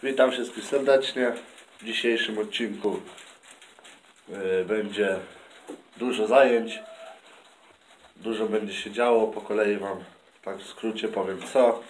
Witam wszystkich serdecznie. W dzisiejszym odcinku będzie dużo zajęć. Dużo będzie się działo. Po kolei Wam tak w skrócie powiem co.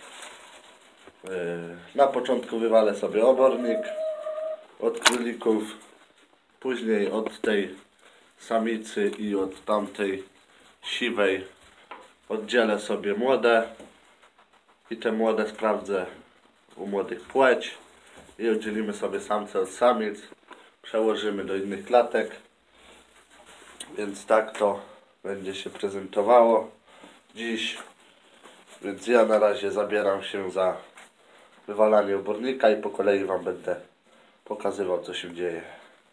Na początku wywalę sobie obornik od królików. Później od tej samicy i od tamtej siwej oddzielę sobie młode. I te młode sprawdzę u młodych płeć. I oddzielimy sobie samce od samic. Przełożymy do innych klatek. Więc tak to będzie się prezentowało dziś. Więc ja na razie zabieram się za wywalanie obornika i po kolei Wam będę pokazywał, co się dzieje.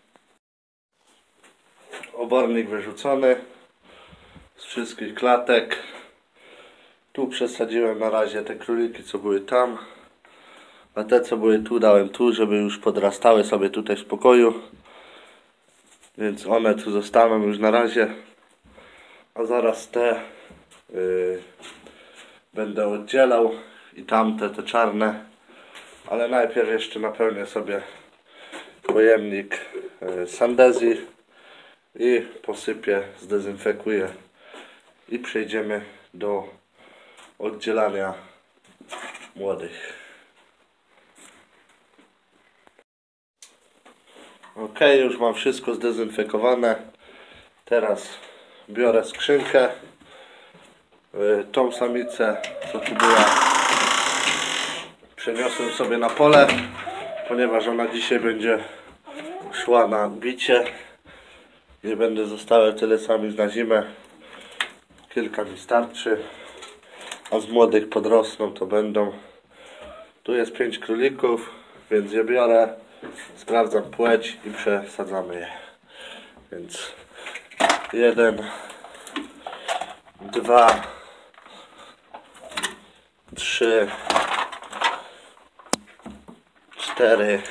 Obornik wyrzucony z wszystkich klatek. Tu przesadziłem na razie te króliki, co były tam. A te, co były tu, dałem tu, żeby już podrastały sobie tutaj w spokoju. Więc one tu zostaną już na razie. A zaraz te będę oddzielał. I tamte, te czarne. Ale najpierw jeszcze napełnię sobie pojemnik Sandezji. I posypię, zdezynfekuję. I przejdziemy do oddzielania młodych. Ok, już mam wszystko zdezynfekowane. Teraz biorę skrzynkę. Tą samicę, co tu była, przeniosłem sobie na pole, ponieważ ona dzisiaj będzie szła na bicie. Nie będę zostawiał tyle samic na zimę. Kilka mi starczy. A z młodych podrosną to będą. Tu jest 5 królików, więc je biorę. Sprawdzam płeć i przesadzamy je. Więc 1, 2, 3, 4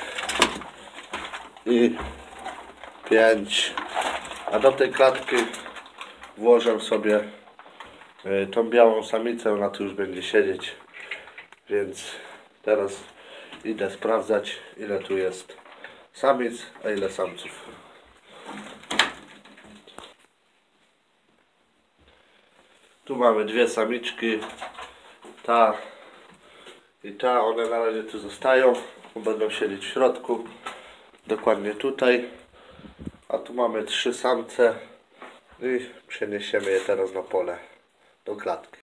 i 5. A do tej klatki włożę sobie tą białą samicę, ona tu już będzie siedzieć. Więc teraz idę sprawdzać, ile tu jest samic, a ile samców. Tu mamy dwie samiczki, ta i ta. One na razie tu zostają, bo będą siedzieć w środku, dokładnie tutaj. A tu mamy 3 samce i przeniesiemy je teraz na pole, do klatki.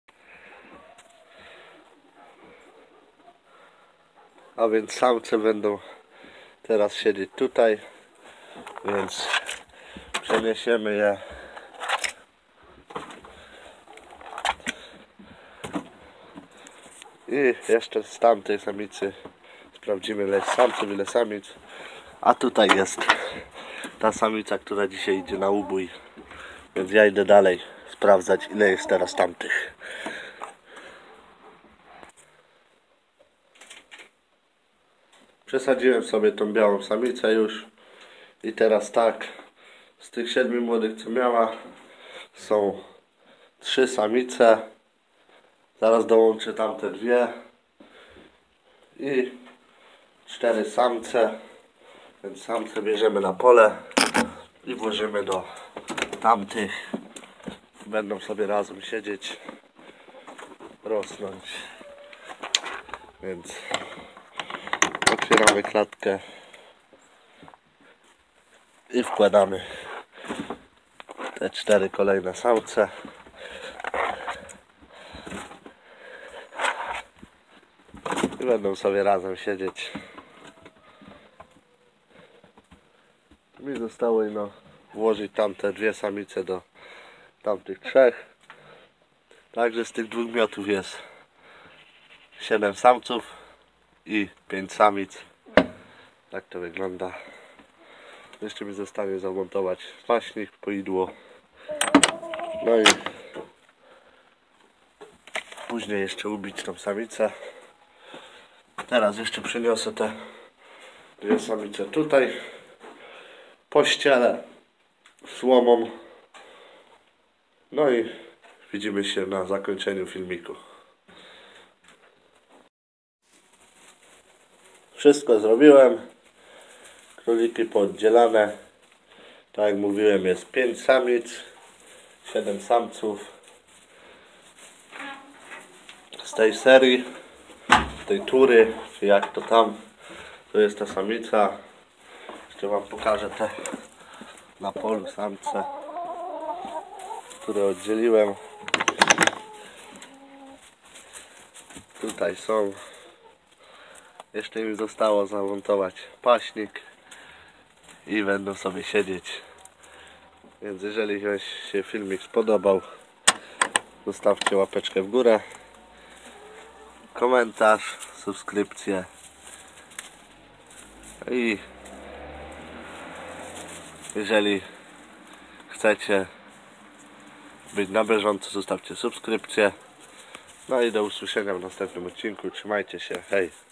A więc samce będą teraz siedzieć tutaj, więc przeniesiemy je. I jeszcze z tamtej samicy sprawdzimy, ile jest samców, ile samic. A tutaj jest ta samica, która dzisiaj idzie na ubój. Więc ja idę dalej sprawdzać, ile jest teraz tamtych. Przesadziłem sobie tą białą samicę już. I teraz tak, z tych 7 młodych, co miała, są 3 samice. Zaraz dołączę tamte 2. I 4 samce. Więc samce bierzemy na pole i włożymy do tamtych. Będą sobie razem siedzieć, rosnąć. Więc otwieramy klatkę i wkładamy te 4 kolejne samce. I będą sobie razem siedzieć. Mi zostało włożyć tamte 2 samice do tamtych 3. Także z tych 2 miotów jest 7 samców i 5 samic. Tak to wygląda. Jeszcze mi zostanie zamontować paśnik, poidło. No i później jeszcze ubić tą samicę. Teraz jeszcze przyniosę te 2 samice tutaj. Pościelę słomą. No i widzimy się na zakończeniu filmiku. Wszystko zrobiłem. Króliki pooddzielane. Tak jak mówiłem, jest 5 samic, 7 samców. Z tej serii, tej tury, czy jak to tam, to jest ta samica. Jeszcze wam pokażę te na polu samce, które oddzieliłem. Tutaj są. Jeszcze mi zostało zamontować paśnik i będą sobie siedzieć. Więc jeżeli wam się filmik spodobał, zostawcie łapeczkę w górę, komentarz, subskrypcję i jeżeli chcecie być na bieżąco, zostawcie subskrypcję. No i do usłyszenia w następnym odcinku. Trzymajcie się, hej!